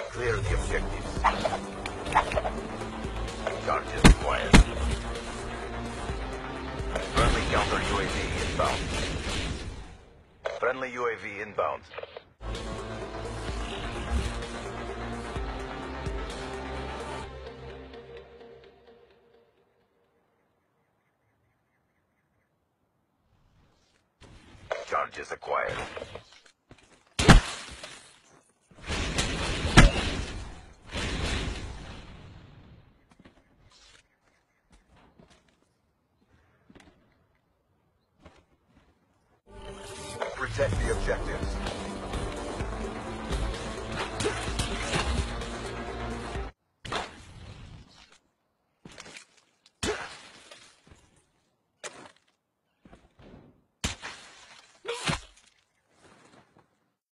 Clear the objectives. Charges acquired. Friendly counter UAV inbound. Friendly UAV inbound. Charges acquired. Protect the objectives.